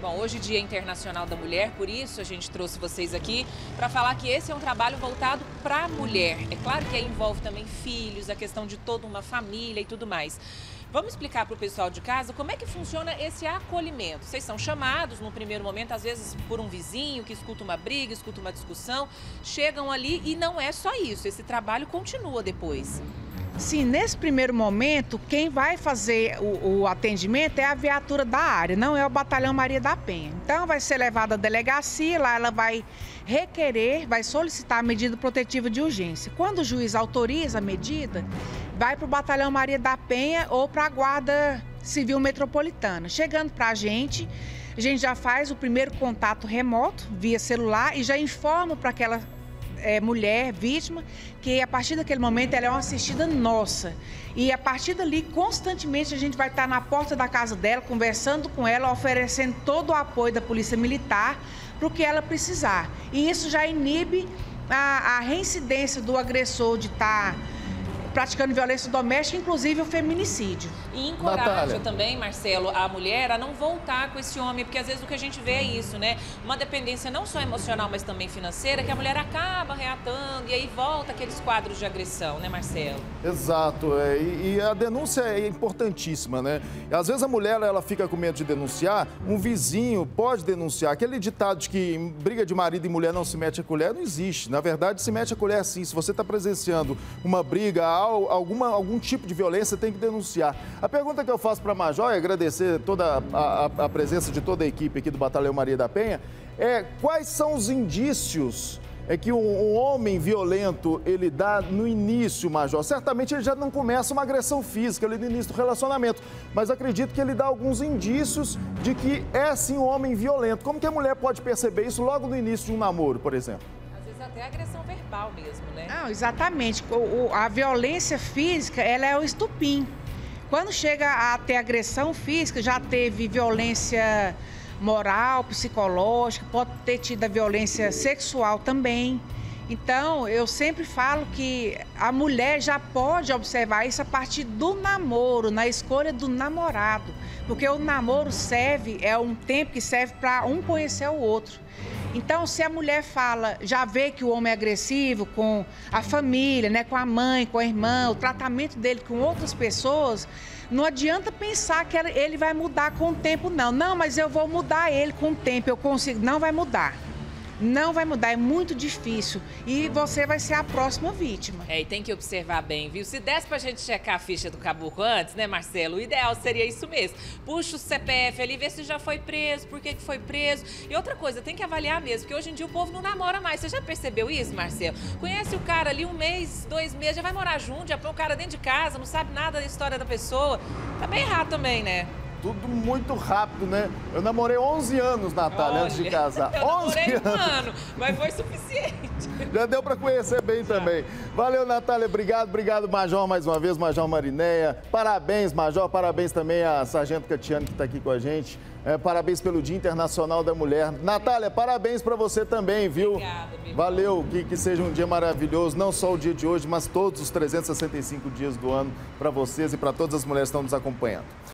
Bom, hoje é Dia Internacional da Mulher, por isso a gente trouxe vocês aqui para falar que esse é um trabalho voltado para a mulher. É claro que aí envolve também filhos, a questão de toda uma família e tudo mais. Vamos explicar para o pessoal de casa como é que funciona esse acolhimento. Vocês são chamados no primeiro momento, às vezes por um vizinho que escuta uma briga, escuta uma discussão, chegam ali e não é só isso, esse trabalho continua depois. Sim, nesse primeiro momento, quem vai fazer o atendimento é a viatura da área, não é o Batalhão Maria da Penha. Então, vai ser levada à delegacia, lá ela vai requerer, vai solicitar a medida protetiva de urgência. Quando o juiz autoriza a medida, vai para o Batalhão Maria da Penha ou para a Guarda Civil Metropolitana. Chegando para a gente já faz o primeiro contato remoto, via celular, e já informa para aquela mulher vítima, que a partir daquele momento ela é uma assistida nossa. E a partir dali, constantemente, a gente vai estar na porta da casa dela, conversando com ela, oferecendo todo o apoio da Polícia Militar para o que ela precisar. E isso já inibe a reincidência do agressor de estar praticando violência doméstica, inclusive o feminicídio. E encoraja também, Marcelo, a mulher a não voltar com esse homem, porque às vezes o que a gente vê é isso, né? Uma dependência não só emocional, mas também financeira, que a mulher acaba reatando e aí volta aqueles quadros de agressão, né, Marcelo? Exato, e a denúncia é importantíssima, né? Às vezes a mulher ela fica com medo de denunciar, um vizinho pode denunciar. Aquele ditado de que em briga de marido e mulher não se mete a colher não existe. Na verdade, se mete a colher sim. Se você está presenciando uma briga, algum tipo de violência, tem que denunciar. A pergunta que eu faço para a Major, e agradecer toda a presença de toda a equipe aqui do Batalhão Maria da Penha, é quais são os indícios que um homem violento ele dá no início, Major? Certamente ele já não começa uma agressão física ali no início do relacionamento, mas acredito que ele dá alguns indícios de que é sim um homem violento. Como que a mulher pode perceber isso logo no início de um namoro, por exemplo? Até agressão verbal mesmo, né? Não, exatamente. A violência física, ela é o estupim. Quando chega a ter agressão física, já teve violência moral, psicológica, pode ter tido a violência sexual também. Então, eu sempre falo que a mulher já pode observar isso a partir do namoro, na escolha do namorado. Porque o namoro é um tempo que serve para um conhecer o outro. Então, se a mulher já vê que o homem é agressivo com a família, né, com a mãe, com a irmã, o tratamento dele com outras pessoas, não adianta pensar que ele vai mudar com o tempo, não. Não, mas eu vou mudar ele com o tempo, eu consigo. Não vai mudar. Não vai mudar, é muito difícil. E você vai ser a próxima vítima. E tem que observar bem, viu? Se desse pra gente checar a ficha do caboclo antes, né, Marcelo? O ideal seria isso mesmo. Puxa o CPF ali, vê se já foi preso, por que foi preso. E outra coisa, tem que avaliar mesmo, porque hoje em dia o povo não namora mais. Você já percebeu isso, Marcelo? Conhece o cara ali 1 mês, 2 meses, já vai morar junto, já põe o cara dentro de casa, não sabe nada da história da pessoa. Tá bem errado também, né? Tudo muito rápido, né? Eu namorei 11 anos, Natália, antes de casar. Eu namorei 1 ano, mas foi suficiente. Já deu para conhecer bem também. Valeu, Natália, obrigado, Major, mais uma vez, Major Marinéia. Parabéns, Major, parabéns também à Sargento Catiane, que está aqui com a gente. Parabéns pelo Dia Internacional da Mulher. Natália, parabéns para você também, viu? Obrigada, meu irmão. Valeu, que seja um dia maravilhoso, não só o dia de hoje, mas todos os 365 dias do ano para vocês e para todas as mulheres que estão nos acompanhando.